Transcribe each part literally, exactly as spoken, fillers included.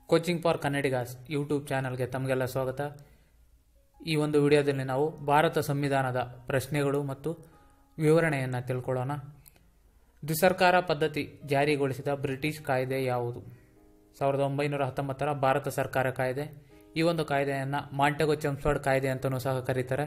Coaching for Kannadigas YouTube ಚಾನಲ್ಗೆ ತಮಗೆಲ್ಲ ಸ್ವಾಗತ. ಈ ಒಂದು ವಿಡಿಯೋದಲ್ಲಿ ನಾವು ಭಾರತ ಸಂವಿಧಾನದ ಪ್ರಶ್ನೆಗಳು ಮತ್ತು ವಿವರಣೆಯನ್ನು ತಿಳ್ಕೊಳ್ಳೋಣ. ದ್ವಿಸರ್ಕಾರ ಪದ್ಧತಿ ಜಾರಿಗೊಳಿಸಿದ ಬ್ರಿಟಿಷ್ ಕಾಯ್ದೆ ಯಾವುದು? ಸಾವಿರದ ಒಂಬೈನೂರ ಹತ್ತೊಂಬತ್ತರ ಭಾರತ ಸರ್ಕಾರ ಕಾಯ್ದೆ. ಈ ಒಂದು ಕಾಯ್ದೆಯನ್ನು ಮಾಂಟೆಗೊ ಚೆಮ್ಸ್ಫರ್ಡ್ ಕಾಯ್ದೆ ಅಂತಲೂ ಸಹ ಕರೀತಾರೆ.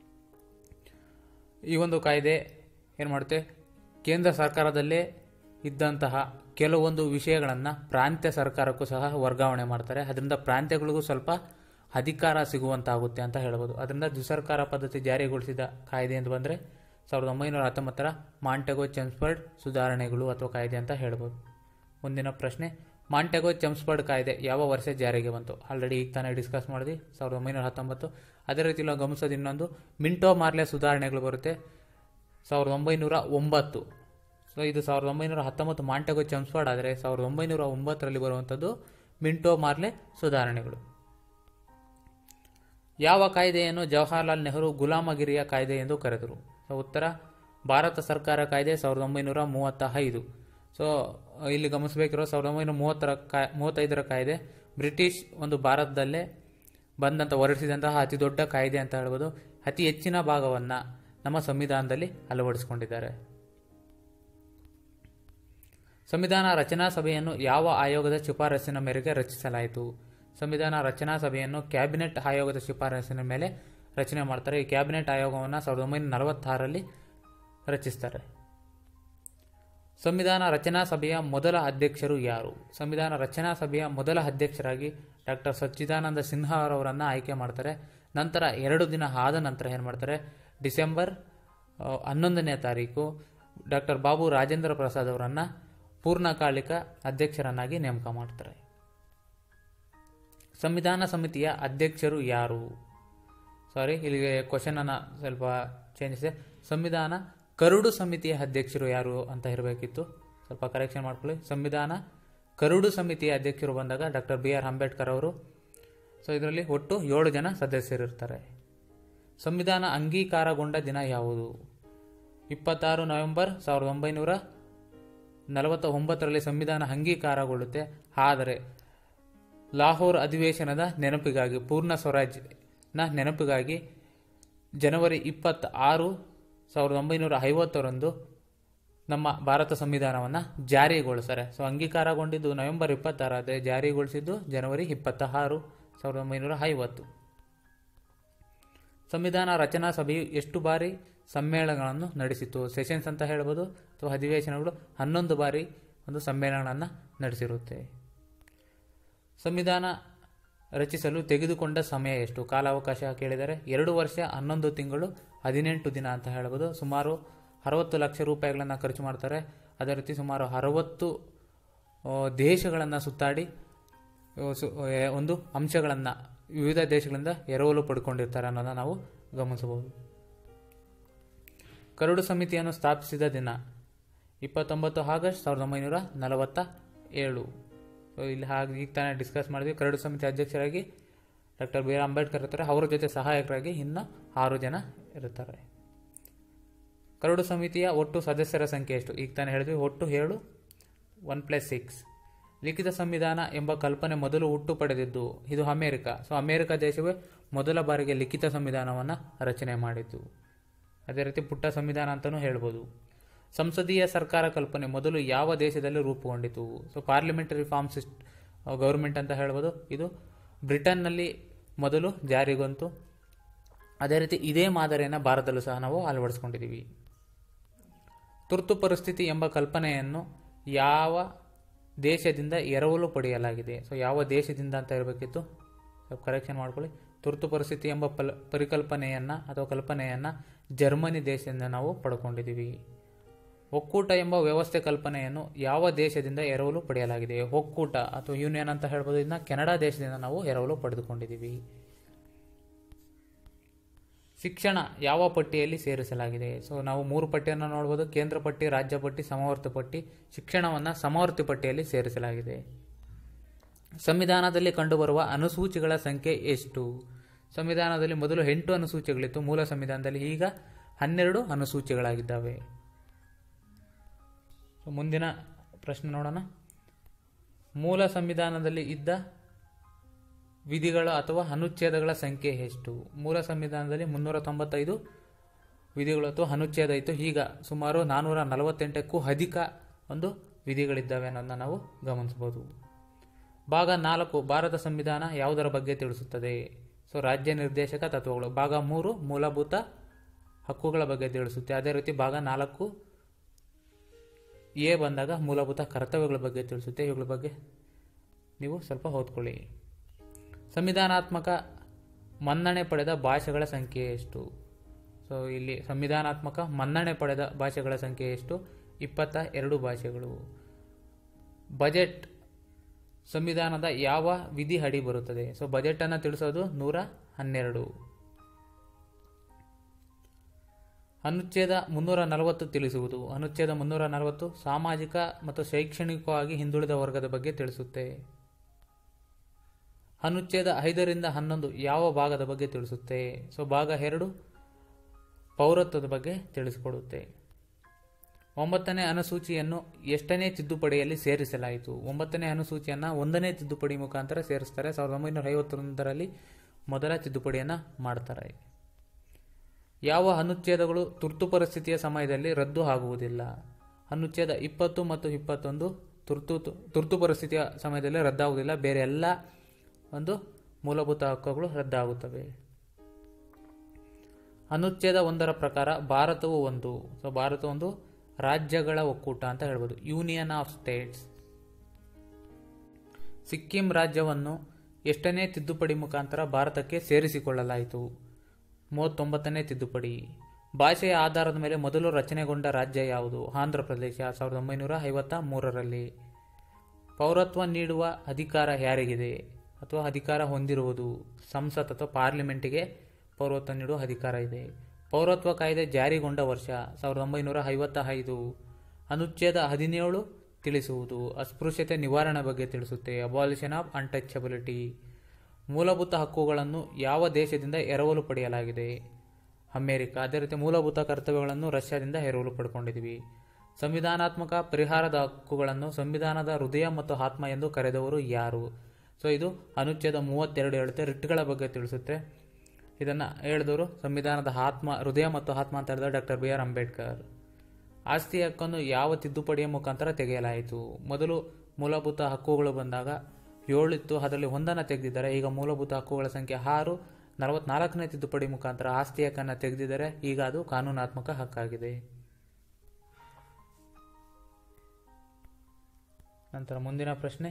ಈ ಒಂದು ಕಾಯ್ದೆ ಏನು ಮಾಡುತ್ತೆ, ಕೇಂದ್ರ ಸರ್ಕಾರದಲ್ಲೇ ಇದ್ದಂತಹ ಕೆಲವೊಂದು ವಿಷಯಗಳನ್ನು ಪ್ರಾಂತ್ಯ ಸರ್ಕಾರಕ್ಕೂ ಸಹ ವರ್ಗಾವಣೆ ಮಾಡ್ತಾರೆ. ಅದರಿಂದ ಪ್ರಾಂತ್ಯಗಳಿಗೂ ಸ್ವಲ್ಪ ಅಧಿಕಾರ ಸಿಗುವಂತಾಗುತ್ತೆ ಅಂತ ಹೇಳ್ಬೋದು. ಅದರಿಂದ ದ್ವಿಸರ್ಕಾರ ಪದ್ಧತಿ ಜಾರಿಗೊಳಿಸಿದ ಕಾಯ್ದೆ ಎಂದು ಬಂದರೆ ಸಾವಿರದ ಒಂಬೈನೂರ ಹತ್ತೊಂಬತ್ತರ ಮಾಂಟೆಗೊ ಚೆಮ್ಸ್ಫರ್ಡ್ ಸುಧಾರಣೆಗಳು ಅಥವಾ ಕಾಯ್ದೆ ಅಂತ ಹೇಳ್ಬೋದು. ಮುಂದಿನ ಪ್ರಶ್ನೆ, ಮಾಂಟೆಗೊ ಚೆಮ್ಸ್ಫರ್ಡ್ ಕಾಯ್ದೆ ಯಾವ ವರ್ಷ ಜಾರಿಗೆ ಬಂತು? ಆಲ್ರೆಡಿ ಈಗ ತಾನೇ ಡಿಸ್ಕಸ್ ಮಾಡಿದ್ವಿ, ಸಾವಿರದ ಒಂಬೈನೂರ ಹತ್ತೊಂಬತ್ತು. ಅದೇ ರೀತಿ ನಾವು ಗಮನಿಸೋದು ಇನ್ನೊಂದು ಮಿಂಟೋ ಮಾರ್ಲೆ ಸುಧಾರಣೆಗಳು ಬರುತ್ತೆ ಸಾವಿರದ ಒಂಬೈನೂರ ಒಂಬತ್ತು. ಸೊ ಇದು ಸಾವಿರದ ಒಂಬೈನೂರ ಹತ್ತೊಂಬತ್ತು ಮಾಂಟೆಗೊ ಚೆಮ್ಸ್ಫರ್ಡ್ ಆದರೆ ಸಾವಿರದ ಒಂಬೈನೂರ ಒಂಬತ್ತರಲ್ಲಿ ಬರುವಂಥದ್ದು ಮಿಂಟೋ ಮಾರ್ಲೆ ಸುಧಾರಣೆಗಳು. ಯಾವ ಕಾಯ್ದೆಯನ್ನು ಜವಾಹರ್ಲಾಲ್ ನೆಹರು ಗುಲಾಮಗಿರಿಯ ಕಾಯ್ದೆ ಎಂದು ಕರೆದರು? ಸೊ ಉತ್ತರ ಭಾರತ ಸರ್ಕಾರ ಕಾಯ್ದೆ ಸಾವಿರದ ಒಂಬೈನೂರ ಮೂವತ್ತ ಐದು. ಸೊ ಇಲ್ಲಿ ಗಮನಿಸಬೇಕಿರೋ ಸಾವಿರದ ಒಂಬೈನೂರ ಮೂವತ್ತರ ಕಾಯ್ ಮೂವತ್ತೈದರ ಕಾಯ್ದೆ ಬ್ರಿಟಿಷ್ ಒಂದು ಭಾರತದಲ್ಲೇ ಬಂದಂಥ ಹೊರಡಿಸಿದಂತಹ ಅತಿ ದೊಡ್ಡ ಕಾಯ್ದೆ ಅಂತ ಹೇಳ್ಬೋದು. ಅತಿ ಹೆಚ್ಚಿನ ಭಾಗವನ್ನು ನಮ್ಮ ಸಂವಿಧಾನದಲ್ಲಿ ಅಳವಡಿಸಿಕೊಂಡಿದ್ದಾರೆ. ಸಂವಿಧಾನ ರಚನಾ ಸಭೆಯನ್ನು ಯಾವ ಆಯೋಗದ ಶಿಫಾರಸಿನ ಮೇರೆಗೆ ರಚಿಸಲಾಯಿತು? ಸಂವಿಧಾನ ರಚನಾ ಸಭೆಯನ್ನು ಕ್ಯಾಬಿನೆಟ್ ಆಯೋಗದ ಶಿಫಾರಸಿನ ಮೇಲೆ ರಚನೆ ಮಾಡ್ತಾರೆ. ಈ ಕ್ಯಾಬಿನೆಟ್ ಆಯೋಗವನ್ನು ಸಾವಿರದ ಒಂಬೈನೂರ ನಲವತ್ತಾರರಲ್ಲಿ ರಚಿಸ್ತಾರೆ. ಸಂವಿಧಾನ ರಚನಾ ಸಭೆಯ ಮೊದಲ ಅಧ್ಯಕ್ಷರು ಯಾರು? ಸಂವಿಧಾನ ರಚನಾ ಸಭೆಯ ಮೊದಲ ಅಧ್ಯಕ್ಷರಾಗಿ ಡಾಕ್ಟರ್ ಸಚ್ಚಿದಾನಂದ ಸಿನ್ಹಾ ಅವರನ್ನು ಆಯ್ಕೆ ಮಾಡ್ತಾರೆ. ನಂತರ ಎರಡು ದಿನ ಆದ ನಂತರ ಏನು ಮಾಡ್ತಾರೆ, ಡಿಸೆಂಬರ್ ಹನ್ನೊಂದನೇ ತಾರೀಕು ಡಾಕ್ಟರ್ ಬಾಬು ರಾಜೇಂದ್ರ ಪ್ರಸಾದ್ ಅವರನ್ನು ಪೂರ್ಣಕಾಲಿಕ ಅಧ್ಯಕ್ಷರನ್ನಾಗಿ ನೇಮಕ ಮಾಡ್ತಾರೆ. ಸಂವಿಧಾನ ಸಮಿತಿಯ ಅಧ್ಯಕ್ಷರು ಯಾರು? ಸಾರಿ, ಇಲ್ಲಿಗೆ ಕ್ವಶನ್ ಅನ್ನ ಸ್ವಲ್ಪ ಚೇಂಜ್ ಇದೆ. ಸಂವಿಧಾನ ಕರಡು ಸಮಿತಿಯ ಅಧ್ಯಕ್ಷರು ಯಾರು ಅಂತ ಇರಬೇಕಿತ್ತು, ಸ್ವಲ್ಪ ಕರೆಕ್ಷನ್ ಮಾಡ್ಕೊಳ್ಳಿ. ಸಂವಿಧಾನ ಕರಡು ಸಮಿತಿಯ ಅಧ್ಯಕ್ಷರು ಬಂದಾಗ ಡಾಕ್ಟರ್ ಬಿ ಆರ್ ಅಂಬೇಡ್ಕರ್ ಅವರು. ಸೊ ಇದರಲ್ಲಿ ಒಟ್ಟು ಏಳು ಜನ ಸದಸ್ಯರಿರ್ತಾರೆ. ಸಂವಿಧಾನ ಅಂಗೀಕಾರಗೊಂಡ ದಿನ ಯಾವುದು? ಇಪ್ಪತ್ತಾರು ನವೆಂಬರ್ ಸಾವಿರದ ಒಂಬೈನೂರ ನಲವತ್ತ ಒಂಬತ್ತರಲ್ಲಿ ಸಂವಿಧಾನ ಅಂಗೀಕಾರಗೊಳ್ಳುತ್ತೆ. ಆದರೆ ಲಾಹೋರ್ ಅಧಿವೇಶನದ ನೆನಪಿಗಾಗಿ, ಪೂರ್ಣ ಸ್ವರಾಜ್ನ ನೆನಪಿಗಾಗಿ ಜನವರಿ ಇಪ್ಪತ್ತ ಆರು ಸಾವಿರದ ಒಂಬೈನೂರ ಐವತ್ತರಂದು ನಮ್ಮ ಭಾರತ ಸಂವಿಧಾನವನ್ನು ಜಾರಿಗೊಳಿಸ್ತಾರೆ. ಸೊ ಅಂಗೀಕಾರಗೊಂಡಿದ್ದು ನವೆಂಬರ್ ಇಪ್ಪತ್ತಾರು ಆದರೆ ಜಾರಿಗೊಳಿಸಿದ್ದು ಜನವರಿ ಇಪ್ಪತ್ತ ಆರು ಸಾವಿರದ ಒಂಬೈನೂರ ಐವತ್ತು. ಸಂವಿಧಾನ ರಚನಾ ಸಭೆಯು ಎಷ್ಟು ಬಾರಿ ಸಮ್ಮೇಳನಗಳನ್ನು ನಡೆಸಿತು? ಸೆಷನ್ಸ್ ಅಂತ ಹೇಳ್ಬೋದು ಅಥವಾ ಅಧಿವೇಶನಗಳು. ಹನ್ನೊಂದು ಬಾರಿ ಒಂದು ಸಮ್ಮೇಳನವನ್ನು ನಡೆಸಿರುತ್ತೆ. ಸಂವಿಧಾನ ರಚಿಸಲು ತೆಗೆದುಕೊಂಡ ಸಮಯ ಎಷ್ಟು? ಕಾಲಾವಕಾಶ ಕೇಳಿದರೆ ಎರಡು ವರ್ಷ ಹನ್ನೊಂದು ತಿಂಗಳು ಹದಿನೆಂಟು ದಿನ ಅಂತ ಹೇಳ್ಬೋದು. ಸುಮಾರು ಅರವತ್ತು ಲಕ್ಷ ರೂಪಾಯಿಗಳನ್ನು ಖರ್ಚು ಮಾಡ್ತಾರೆ. ಅದೇ ರೀತಿ ಸುಮಾರು ಅರವತ್ತು ದೇಶಗಳನ್ನು ಸುತ್ತಾಡಿ ಒಂದು ಅಂಶಗಳನ್ನು ವಿವಿಧ ದೇಶಗಳಿಂದ ಎರವಲು ಪಡ್ಕೊಂಡಿರ್ತಾರೆ ಅನ್ನೋದನ್ನು ನಾವು ಗಮನಿಸಬಹುದು. ಕರಡು ಸಮಿತಿಯನ್ನು ಸ್ಥಾಪಿಸಿದ ದಿನ ಇಪ್ಪತ್ತೊಂಬತ್ತು ಆಗಸ್ಟ್ ಸಾವಿರದ ಒಂಬೈನೂರ ನಲವತ್ತ ಏಳು. ಇಲ್ಲಿ ಹಾಗೆ ಈಗ ತಾನೇ ಡಿಸ್ಕಸ್ ಮಾಡಿದ್ವಿ. ಕರಡು ಸಮಿತಿ ಅಧ್ಯಕ್ಷರಾಗಿ ಡಾಕ್ಟರ್ ಬಿ ಆರ್ ಅಂಬೇಡ್ಕರ್ ಇರ್ತಾರೆ. ಅವರ ಜೊತೆ ಸಹಾಯಕರಾಗಿ ಇನ್ನು ಆರು ಜನ ಇರ್ತಾರೆ. ಕರಡು ಸಮಿತಿಯ ಒಟ್ಟು ಸದಸ್ಯರ ಸಂಖ್ಯೆ ಎಷ್ಟು? ಈಗ ತಾನೇ ಹೇಳಿದ್ವಿ, ಒಟ್ಟು ಏಳು, ಒನ್ ಪ್ಲಸ್ ಸಿಕ್ಸ್. ಲಿಖಿತ ಸಂವಿಧಾನ ಎಂಬ ಕಲ್ಪನೆ ಮೊದಲು ಹುಟ್ಟು ಪಡೆದಿದ್ದು ಇದು ಅಮೇರಿಕ. ಸೊ ಅಮೇರಿಕ ದೇಶವೇ ಮೊದಲ ಬಾರಿಗೆ ಲಿಖಿತ ಸಂವಿಧಾನವನ್ನು ರಚನೆ ಮಾಡಿದ್ದು. ಅದೇ ರೀತಿ ಪುಟ್ಟ ಸಂವಿಧಾನ ಅಂತಲೂ ಹೇಳ್ಬೋದು. ಸಂಸದೀಯ ಸರ್ಕಾರ ಕಲ್ಪನೆ ಮೊದಲು ಯಾವ ದೇಶದಲ್ಲಿ ರೂಪುಗೊಂಡಿತು? So parliamentary form system government ಅಂತ ಹೇಳ್ಬೋದು. ಇದು ಬ್ರಿಟನ್ನಲ್ಲಿ ಮೊದಲು ಜಾರಿಗೊಂತು. ಅದೇ ರೀತಿ ಇದೇ ಮಾದರಿಯನ್ನು ಭಾರತದಲ್ಲೂ ಸಹ ನಾವು ಅಳವಡಿಸ್ಕೊಂಡಿದ್ದೀವಿ. ತುರ್ತು ಪರಿಸ್ಥಿತಿ ಎಂಬ ಕಲ್ಪನೆಯನ್ನು ಯಾವ ದೇಶದಿಂದ ಎರವಲು ಪಡೆಯಲಾಗಿದೆ? ಸೊ ಯಾವ ದೇಶದಿಂದ ಅಂತ ಇರಬೇಕಿತ್ತು, ಸ್ವಲ್ಪ ಕರೆಕ್ಷನ್ ಮಾಡ್ಕೊಳ್ಳಿ. ತುರ್ತು ಪರಿಸ್ಥಿತಿ ಎಂಬ ಪಲ್ ಪರಿಕಲ್ಪನೆಯನ್ನು ಅಥವಾ ಕಲ್ಪನೆಯನ್ನು ಜರ್ಮನಿ ದೇಶದಿಂದ ನಾವು ಪಡ್ಕೊಂಡಿದ್ದೀವಿ. ಒಕ್ಕೂಟ ಎಂಬ ವ್ಯವಸ್ಥೆ ಕಲ್ಪನೆಯನ್ನು ಯಾವ ದೇಶದಿಂದ ಎರವಲು ಪಡೆಯಲಾಗಿದೆ? ಒಕ್ಕೂಟ ಅಥವಾ ಯೂನಿಯನ್ ಅಂತ ಹೇಳ್ಬೋದು. ಇದನ್ನ ಕೆನಡಾ ದೇಶದಿಂದ ನಾವು ಎರವಲು ಪಡೆದುಕೊಂಡಿದ್ದೀವಿ. ಶಿಕ್ಷಣ ಯಾವ ಪಟ್ಟಿಯಲ್ಲಿ ಸೇರಿಸಲಾಗಿದೆ? ಸೊ ನಾವು ಮೂರು ಪಟ್ಟಿಯನ್ನು ನೋಡ್ಬೋದು, ಕೇಂದ್ರ ಪಟ್ಟಿ, ರಾಜ್ಯ ಪಟ್ಟಿ, ಸಮವರ್ತಿ ಪಟ್ಟಿ. ಶಿಕ್ಷಣವನ್ನು ಸಮವರ್ತಿ ಪಟ್ಟಿಯಲ್ಲಿ ಸೇರಿಸಲಾಗಿದೆ. ಸಂವಿಧಾನದಲ್ಲಿ ಕಂಡುಬರುವ ಅನುಸೂಚಿಗಳ ಸಂಖ್ಯೆ ಎಷ್ಟು? ಸಂವಿಧಾನದಲ್ಲಿ ಮೊದಲು ಎಂಟು ಅನುಸೂಚಿಗಳಿತ್ತು ಮೂಲ ಸಂವಿಧಾನದಲ್ಲಿ, ಈಗ ಹನ್ನೆರಡು ಅನುಸೂಚಿಗಳಾಗಿದ್ದಾವೆ. ಮುಂದಿನ ಪ್ರಶ್ನೆ ನೋಡೋಣ. ಮೂಲ ಸಂವಿಧಾನದಲ್ಲಿ ಇದ್ದ ವಿಧಿಗಳು ಅಥವಾ ಅನುಚ್ಛೇದಗಳ ಸಂಖ್ಯೆ ಎಷ್ಟು? ಮೂಲ ಸಂವಿಧಾನದಲ್ಲಿ ಮುನ್ನೂರ ತೊಂಬತ್ತೈದು ವಿಧಿಗಳು ಅಥವಾ ಅನುಚ್ಛೇದ ಇತ್ತು. ಈಗ ಸುಮಾರು ನಾನ್ನೂರ ನಲವತ್ತೆಂಟಕ್ಕೂ ಅಧಿಕ ಒಂದು ವಿಧಿಗಳಿದ್ದಾವೆ ಅನ್ನೋದನ್ನ ನಾವು ಗಮನಿಸಬಹುದು. ಭಾಗ ನಾಲ್ಕು ಭಾರತ ಸಂವಿಧಾನ ಯಾವುದರ ಬಗ್ಗೆ ತಿಳಿಸುತ್ತದೆ? ಸೊ ರಾಜ್ಯ ನಿರ್ದೇಶಕ ತತ್ವಗಳು. ಭಾಗ ಮೂರು ಮೂಲಭೂತ ಹಕ್ಕುಗಳ ಬಗ್ಗೆ ತಿಳಿಸುತ್ತೆ. ಅದೇ ರೀತಿ ಭಾಗ ನಾಲ್ಕು ಎ ಬಂದಾಗ ಮೂಲಭೂತ ಕರ್ತವ್ಯಗಳ ಬಗ್ಗೆ ತಿಳಿಸುತ್ತೆ. ಇವುಗಳ ಬಗ್ಗೆ ನೀವು ಸ್ವಲ್ಪ ಓದ್ಕೊಳ್ಳಿ. ಸಂವಿಧಾನಾತ್ಮಕ ಮನ್ನಣೆ ಪಡೆದ ಭಾಷೆಗಳ ಸಂಖ್ಯೆ ಎಷ್ಟು? ಸೊ ಇಲ್ಲಿ ಸಂವಿಧಾನಾತ್ಮಕ ಮನ್ನಣೆ ಪಡೆದ ಭಾಷೆಗಳ ಸಂಖ್ಯೆ ಎಷ್ಟು? ಇಪ್ಪತ್ತ ಎರಡು ಭಾಷೆಗಳು. ಬಜೆಟ್ ಸಂವಿಧಾನದ ಯಾವ ವಿಧಿ ಅಡಿ ಬರುತ್ತದೆ? ಸೊ ಬಜೆಟ್ ಅನ್ನು ತಿಳಿಸೋದು ನೂರ ಹನ್ನೆರಡು. ಅನುಚ್ಛೇದ ಮುನ್ನೂರ ನಲವತ್ತು ತಿಳಿಸುವುದು. ಅನುಚ್ಛೇದ ಮುನ್ನೂರ ನಲವತ್ತು ಸಾಮಾಜಿಕ ಮತ್ತು ಶೈಕ್ಷಣಿಕವಾಗಿ ಹಿಂದುಳಿದ ವರ್ಗದ ಬಗ್ಗೆ ತಿಳಿಸುತ್ತೆ. ಅನುಚ್ಛೇದ ಐದರಿಂದ ಹನ್ನೊಂದು ಯಾವ ಭಾಗದ ಬಗ್ಗೆ ತಿಳಿಸುತ್ತೆ? ಸೊ ಭಾಗ ಎರಡು ಪೌರತ್ವದ ಬಗ್ಗೆ ತಿಳಿಸಿಕೊಡುತ್ತೆ. ಒಂಬತ್ತನೇ ಅನುಸೂಚಿಯನ್ನು ಎಷ್ಟನೇ ತಿದ್ದುಪಡಿಯಲ್ಲಿ ಸೇರಿಸಲಾಯಿತು? ಒಂಬತ್ತನೇ ಅನುಸೂಚಿಯನ್ನು ಒಂದನೇ ತಿದ್ದುಪಡಿ ಮುಖಾಂತರ ಸೇರಿಸ್ತಾರೆ. ಸಾವಿರದ ಒಂಬೈನೂರ ಐವತ್ತೊಂದರಲ್ಲಿ ಮೊದಲ ತಿದ್ದುಪಡಿಯನ್ನು ಮಾಡ್ತಾರೆ. ಯಾವ ಅನುಚ್ಛೇದಗಳು ತುರ್ತು ಪರಿಸ್ಥಿತಿಯ ಸಮಯದಲ್ಲಿ ರದ್ದು ಆಗುವುದಿಲ್ಲ? ಅನುಚ್ಛೇದ ಇಪ್ಪತ್ತು ಮತ್ತು ಇಪ್ಪತ್ತೊಂದು ತುರ್ತು ತುರ್ತು ಪರಿಸ್ಥಿತಿಯ ಸಮಯದಲ್ಲಿ ರದ್ದಾಗುವುದಿಲ್ಲ. ಬೇರೆ ಎಲ್ಲ ಒಂದು ಮೂಲಭೂತ ಹಕ್ಕುಗಳು ರದ್ದಾಗುತ್ತವೆ. ಅನುಚ್ಛೇದ ಒಂದರ ಪ್ರಕಾರ ಭಾರತವು ಒಂದು ಸೊ ಭಾರತ ಒಂದು ರಾಜ್ಯಗಳ ಒಕ್ಕೂಟ ಅಂತ ಹೇಳ್ಬೋದು, ಯೂನಿಯನ್ ಆಫ್ ಸ್ಟೇಟ್ಸ್. ಸಿಕ್ಕಿಂ ರಾಜ್ಯವನ್ನು ಎಷ್ಟನೇ ತಿದ್ದುಪಡಿ ಮುಖಾಂತರ ಭಾರತಕ್ಕೆ ಸೇರಿಸಿಕೊಳ್ಳಲಾಯಿತು? ಮೂವತ್ತೊಂಬತ್ತನೇ ತಿದ್ದುಪಡಿ. ಭಾಷೆಯ ಆಧಾರದ ಮೇಲೆ ಮೊದಲು ರಚನೆಗೊಂಡ ರಾಜ್ಯ ಯಾವುದು? ಆಂಧ್ರ ಪ್ರದೇಶ, ಸಾವಿರದ ಒಂಬೈನೂರ ಐವತ್ತ ಮೂರರಲ್ಲಿ. ಪೌರತ್ವ ನೀಡುವ ಅಧಿಕಾರ ಯಾರಿಗಿದೆ ಅಥವಾ ಅಧಿಕಾರ ಹೊಂದಿರುವುದು? ಸಂಸತ್ ಅಥವಾ ಪಾರ್ಲಿಮೆಂಟಿಗೆ ಪೌರತ್ವ ನೀಡುವ ಅಧಿಕಾರ ಇದೆ. ಪೌರತ್ವ ಕಾಯ್ದೆ ಜಾರಿಗೊಂಡ ವರ್ಷ ಸಾವಿರದ ಒಂಬೈನೂರ ಐವತ್ತ ಐದು. ಅನುಚ್ಛೇದ ಹದಿನೇಳು ತಿಳಿಸುವುದು ಅಸ್ಪೃಶ್ಯತೆ ನಿವಾರಣೆ ಬಗ್ಗೆ ತಿಳಿಸುತ್ತೆ, ಅಬಾಲಿಷನ್ ಆಫ್ ಅನ್ಟಚಬಿಲಿಟಿ. ಮೂಲಭೂತ ಹಕ್ಕುಗಳನ್ನು ಯಾವ ದೇಶದಿಂದ ಎರವಲು ಪಡೆಯಲಾಗಿದೆ? ಅಮೆರಿಕ. ಅದೇ ರೀತಿ ಮೂಲಭೂತ ಕರ್ತವ್ಯಗಳನ್ನು ರಷ್ಯಾದಿಂದ ಎರವಲು ಪಡ್ಕೊಂಡಿದ್ವಿ. ಸಂವಿಧಾನಾತ್ಮಕ ಪರಿಹಾರದ ಹಕ್ಕುಗಳನ್ನು ಸಂವಿಧಾನದ ಹೃದಯ ಮತ್ತು ಆತ್ಮ ಎಂದು ಕರೆದವರು ಯಾರು? ಸೊ ಇದು ಅನುಚ್ಛೇದ ಮೂವತ್ತೆರಡು ಹೇಳುತ್ತೆ, ರಿಟ್ಗಳ ಬಗ್ಗೆ ತಿಳಿಸುತ್ತೆ. ಇದನ್ನು ಹೇಳಿದವರು ಸಂವಿಧಾನದ ಆತ್ಮ ಹೃದಯ ಮತ್ತು ಆತ್ಮ ಅಂತ ಹೇಳಿದ ಡಾಕ್ಟರ್ ಬಿ ಆರ್ ಅಂಬೇಡ್ಕರ್. ಆಸ್ತಿ ಹಕ್ಕನ್ನು ಯಾವ ತಿದ್ದುಪಡಿಯ ಮುಖಾಂತರ ತೆಗೆಯಲಾಯಿತು? ಮೊದಲು ಮೂಲಭೂತ ಹಕ್ಕುಗಳು ಬಂದಾಗ ಏಳಿತ್ತು, ಅದರಲ್ಲಿ ಒಂದನ್ನು ತೆಗೆದಿದ್ದಾರೆ. ಈಗ ಮೂಲಭೂತ ಹಕ್ಕುಗಳ ಸಂಖ್ಯೆ ಆರು. ನಲವತ್ನಾಲ್ಕನೇ ತಿದ್ದುಪಡಿ ಮುಖಾಂತರ ಆಸ್ತಿ ಹಕ್ಕನ್ನು ತೆಗೆದಿದ್ದಾರೆ. ಈಗ ಅದು ಕಾನೂನಾತ್ಮಕ ಹಕ್ಕಾಗಿದೆ. ನಂತರ ಮುಂದಿನ ಪ್ರಶ್ನೆ,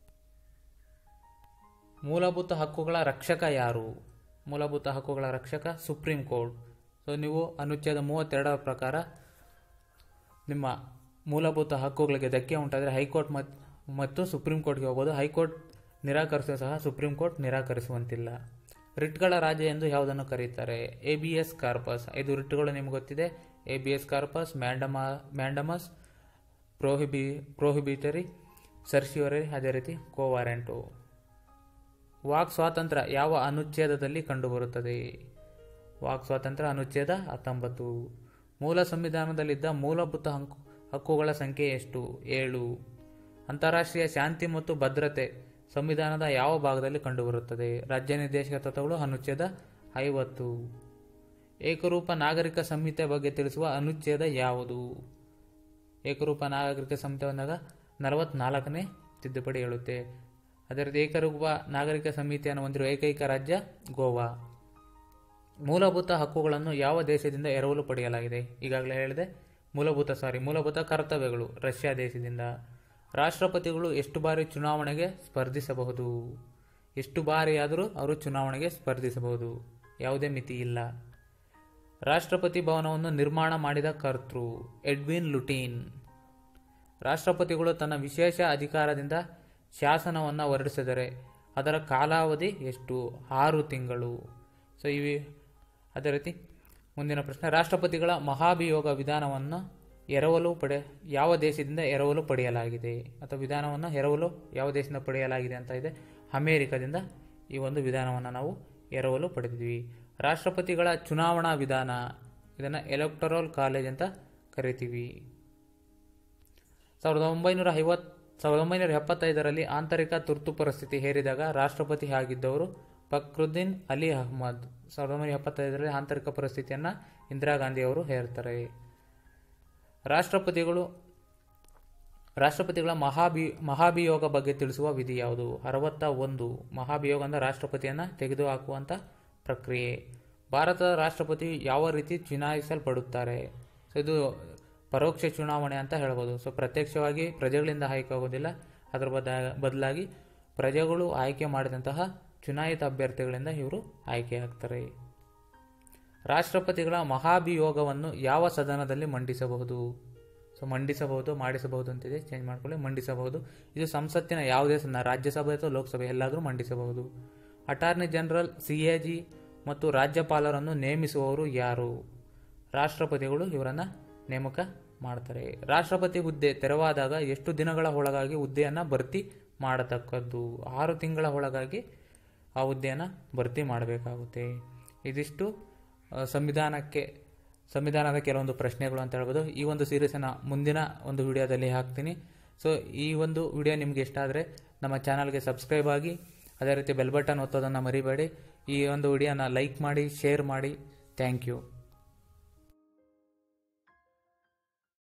ಮೂಲಭೂತ ಹಕ್ಕುಗಳ ರಕ್ಷಕ ಯಾರು? ಮೂಲಭೂತ ಹಕ್ಕುಗಳ ರಕ್ಷಕ ಸುಪ್ರೀಂ ಕೋರ್ಟ್. ಸೊ ನೀವು ಅನುಚ್ಛೇದ ಮೂವತ್ತೆರಡರ ಪ್ರಕಾರ ನಿಮ್ಮ ಮೂಲಭೂತ ಹಕ್ಕುಗಳಿಗೆ ಧಕ್ಕೆ ಉಂಟಾದರೆ ಹೈಕೋರ್ಟ್ ಮತ್ತು ಮತ್ತು ಸುಪ್ರೀಂ ಕೋರ್ಟ್ಗೆ ಹೋಗ್ಬೋದು. ಹೈಕೋರ್ಟ್ ನಿರಾಕರಿಸುವ ಸಹ ಸುಪ್ರೀಂ ಕೋರ್ಟ್ ನಿರಾಕರಿಸುವಂತಿಲ್ಲ. ರಿಟ್ಗಳ ರಾಜ್ಯ ಎಂದು ಯಾವುದನ್ನು ಕರೆಯುತ್ತಾರೆ? Habeas corpus. ಐದು ರಿಟ್ಗಳು ನಿಮ್ಗೆ ಗೊತ್ತಿದೆ. Habeas corpus, mandam mandamus, prohibi prohibitory, certiorari, ಅದೇ ರೀತಿ ಕೋವಾರೆಂಟು. ವಾಕ್ ಸ್ವಾತಂತ್ರ್ಯ ಯಾವ ಅನುಚ್ಛೇದದಲ್ಲಿ ಕಂಡುಬರುತ್ತದೆ? ವಾಕ್ ಸ್ವಾತಂತ್ರ್ಯ ಅನುಚ್ಛೇದ ಹತ್ತೊಂಬತ್ತು. ಮೂಲ ಸಂವಿಧಾನದಲ್ಲಿದ್ದ ಮೂಲಭೂತ ಹಕ್ಕುಗಳ ಸಂಖ್ಯೆ ಎಷ್ಟು? ಏಳು. ಅಂತಾರಾಷ್ಟ್ರೀಯ ಶಾಂತಿ ಮತ್ತು ಭದ್ರತೆ ಸಂವಿಧಾನದ ಯಾವ ಭಾಗದಲ್ಲಿ ಕಂಡುಬರುತ್ತದೆ? ರಾಜ್ಯ ನಿರ್ದೇಶಕ ತತ್ವಗಳು ಅನುಚ್ಛೇದ ಐವತ್ತು. ಏಕರೂಪ ನಾಗರಿಕ ಸಂಹಿತೆ ಬಗ್ಗೆ ತಿಳಿಸುವ ಅನುಚ್ಛೇದ ಯಾವುದು? ಏಕರೂಪ ನಾಗರಿಕ ಸಂಹಿತೆ ಬಂದಾಗ ನಲವತ್ನಾಲ್ಕನೇ ತಿದ್ದುಪಡಿ ಹೇಳುತ್ತೆ. ಅದೇ ರೀತಿ ಏಕರೂಪ ನಾಗರಿಕ ಸಂಹಿತೆಯನ್ನು ಹೊಂದಿರುವ ಏಕೈಕ ರಾಜ್ಯ ಗೋವಾ. ಮೂಲಭೂತ ಹಕ್ಕುಗಳನ್ನು ಯಾವ ದೇಶದಿಂದ ಎರವಲು ಪಡೆಯಲಾಗಿದೆ? ಈಗಾಗಲೇ ಹೇಳಿದೆ. ಮೂಲಭೂತ ಸಾರಿ ಮೂಲಭೂತ ಕರ್ತವ್ಯಗಳು ರಷ್ಯಾ ದೇಶದಿಂದ. ರಾಷ್ಟ್ರಪತಿಗಳು ಎಷ್ಟು ಬಾರಿ ಚುನಾವಣೆಗೆ ಸ್ಪರ್ಧಿಸಬಹುದು? ಎಷ್ಟು ಬಾರಿಯಾದರೂ ಅವರು ಚುನಾವಣೆಗೆ ಸ್ಪರ್ಧಿಸಬಹುದು, ಯಾವುದೇ ಮಿತಿ ಇಲ್ಲ. ರಾಷ್ಟ್ರಪತಿ ಭವನವನ್ನು ನಿರ್ಮಾಣ ಮಾಡಿದ ಕರ್ತೃ ಎಡ್ವಿನ್ ಲುಟೀನ್. ರಾಷ್ಟ್ರಪತಿಗಳು ತನ್ನ ವಿಶೇಷ ಅಧಿಕಾರದಿಂದ ಶಾಸನವನ್ನು ಹೊರಡಿಸಿದರೆ ಅದರ ಕಾಲಾವಧಿ ಎಷ್ಟು? ಆರು ತಿಂಗಳು. ಸೊ ಇವಿ ಅದೇ ರೀತಿ ಮುಂದಿನ ಪ್ರಶ್ನೆ, ರಾಷ್ಟ್ರಪತಿಗಳ ಮಹಾಭಿಯೋಗ ವಿಧಾನವನ್ನು ಎರವಲು ಪಡೆ ಯಾವ ದೇಶದಿಂದ ಎರವಲು ಪಡೆಯಲಾಗಿದೆ? ಅಥವಾ ವಿಧಾನವನ್ನು ಎರವಲು ಯಾವ ದೇಶದಿಂದ ಪಡೆಯಲಾಗಿದೆ ಅಂತ ಇದೆ. ಅಮೇರಿಕದಿಂದ ಈ ಒಂದು ವಿಧಾನವನ್ನು ನಾವು ಎರವಲು ಪಡೆದಿದ್ವಿ. ರಾಷ್ಟ್ರಪತಿಗಳ ಚುನಾವಣಾ ವಿಧಾನ, ಇದನ್ನು ಎಲೆಕ್ಟೋರಲ್ ಕಾಲೇಜ್ ಅಂತ ಕರಿತೀವಿ. ಸಾವಿರದ ಒಂಬೈನೂರ ಐವತ್ ಸಾವಿರದ ಒಂಬೈನೂರ ಎಪ್ಪತ್ತೈದರಲ್ಲಿ ಆಂತರಿಕ ತುರ್ತು ಪರಿಸ್ಥಿತಿ ಹೇರಿದಾಗ ರಾಷ್ಟ್ರಪತಿ ಆಗಿದ್ದವರು ಫಕ್ರುದ್ದೀನ್ ಅಲಿ ಅಹ್ಮದ್. ಸಾವಿರದ ಒಂಬೈನೂರ ಎಪ್ಪತ್ತೈದರಲ್ಲಿ ಆಂತರಿಕ ಪರಿಸ್ಥಿತಿಯನ್ನು ಇಂದಿರಾ ಗಾಂಧಿ ಅವರು ಹೇರ್ತಾರೆ. ರಾಷ್ಟ್ರಪತಿಗಳು ರಾಷ್ಟ್ರಪತಿಗಳ ಮಹಾಭಿ ಮಹಾಭಿಯೋಗ ಬಗ್ಗೆ ತಿಳಿಸುವ ವಿಧಿ ಯಾವುದು? ಅರವತ್ತ ಒಂದು. ಮಹಾಭಿಯೋಗ ಅಂದರೆ ರಾಷ್ಟ್ರಪತಿಯನ್ನು ತೆಗೆದುಹಾಕುವಂಥ ಪ್ರಕ್ರಿಯೆ. ಭಾರತದ ರಾಷ್ಟ್ರಪತಿ ಯಾವ ರೀತಿ ಚುನಾಯಿಸಲ್ಪಡುತ್ತಾರೆ? ಸೊ ಇದು ಪರೋಕ್ಷ ಚುನಾವಣೆ ಅಂತ ಹೇಳ್ಬೋದು. ಸೊ ಪ್ರತ್ಯಕ್ಷವಾಗಿ ಪ್ರಜೆಗಳಿಂದ ಆಯ್ಕೆ ಆಗೋದಿಲ್ಲ, ಅದರ ಬದ ಬದಲಾಗಿ ಪ್ರಜೆಗಳು ಆಯ್ಕೆ ಮಾಡಿದಂತಹ ಚುನಾಯಿತ ಅಭ್ಯರ್ಥಿಗಳಿಂದ ಇವರು ಆಯ್ಕೆ ಆಗ್ತಾರೆ. ರಾಷ್ಟ್ರಪತಿಗಳ ಮಹಾಭಿಯೋಗವನ್ನು ಯಾವ ಸದನದಲ್ಲಿ ಮಂಡಿಸಬಹುದು? ಸೊ ಮಂಡಿಸಬಹುದು, ಮಾಡಿಸಬಹುದು ಅಂತಿದೆ, ಚೇಂಜ್ ಮಾಡ್ಕೊಳ್ಳಿ, ಮಂಡಿಸಬಹುದು. ಇದು ಸಂಸತ್ತಿನ ಯಾವುದೇ ಸದನ, ರಾಜ್ಯಸಭೆ ಅಥವಾ ಲೋಕಸಭೆ ಎಲ್ಲಾದರೂ ಮಂಡಿಸಬಹುದು. Attorney general, C A G ಮತ್ತು ರಾಜ್ಯಪಾಲರನ್ನು ನೇಮಿಸುವವರು ಯಾರು? ರಾಷ್ಟ್ರಪತಿಗಳು ಇವರನ್ನು ನೇಮಕ ಮಾಡ್ತಾರೆ. ರಾಷ್ಟ್ರಪತಿ ಹುದ್ದೆ ತೆರವಾದಾಗ ಎಷ್ಟು ದಿನಗಳ ಒಳಗಾಗಿ ಹುದ್ದೆಯನ್ನು ಭರ್ತಿ ಮಾಡತಕ್ಕದ್ದು? ಆರು ತಿಂಗಳ ಒಳಗಾಗಿ ಆ ಹುದ್ದೆಯನ್ನು ಭರ್ತಿ ಮಾಡಬೇಕಾಗುತ್ತೆ. ಇದಿಷ್ಟು ಸಂವಿಧಾನಕ್ಕೆ ಸಂವಿಧಾನದ ಕೆಲವೊಂದು ಪ್ರಶ್ನೆಗಳು ಅಂತ ಹೇಳ್ಬೋದು. ಈ ಒಂದು ಸೀರೀಸನ್ನು ಮುಂದಿನ ಒಂದು ವಿಡಿಯೋದಲ್ಲಿ ಹಾಕ್ತೀನಿ. ಸೊ ಈ ಒಂದು ವಿಡಿಯೋ ನಿಮಗೆ ಇಷ್ಟ ಆದರೆ ನಮ್ಮ ಚಾನಲ್ಗೆ ಸಬ್ಸ್ಕ್ರೈಬ್ ಆಗಿ, ಅದೇ ರೀತಿ ಬೆಲ್ ಬಟನ್ ಒತ್ತೋದನ್ನು ಮರಿಬೇಡಿ. ಈ ಒಂದು ವಿಡಿಯೋನ ಲೈಕ್ ಮಾಡಿ, ಶೇರ್ ಮಾಡಿ. Thank you.